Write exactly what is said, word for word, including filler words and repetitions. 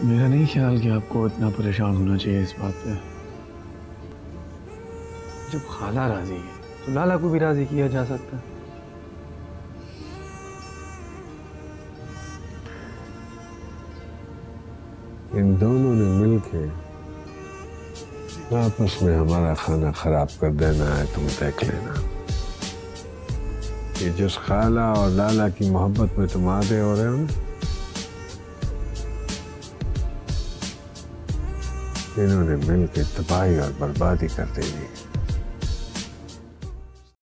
मेरा नहीं ख्याल कि आपको इतना परेशान होना चाहिए इस बात पे। जब खाला राजी है तो लाला को भी राजी किया जा सकता है। इन दोनों ने मिलके आपस में हमारा खाना खराब कर देना है, तुम देख लेना। ये जिस खाला और लाला की मोहब्बत में तुम आधे हो रहे हो ना, इन्होंने मिलके तबाही और बर्बादी कर देनी है।